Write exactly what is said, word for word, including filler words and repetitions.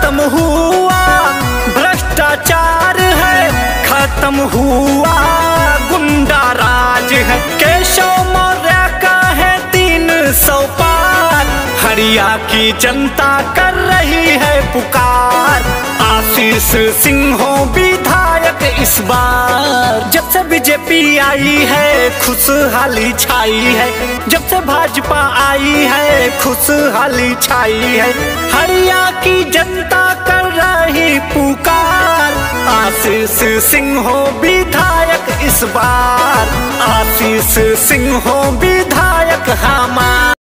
खत्म हुआ भ्रष्टाचार है, खत्म हुआ गुंडा राज है। केशव मौर्य का है तीन सौ पार, हरिया की जनता कर रही है पुकार। आशीष सिंह विधायक इस बार, जब से बीजेपी आई है खुशहाली छाई है, जब से भाजपा आई है खुशहाली छाई है। हरिया की जनता कर रही पुकार, आशीष सिंह विधायक इस बार, आशीष सिंह विधायक हमारा।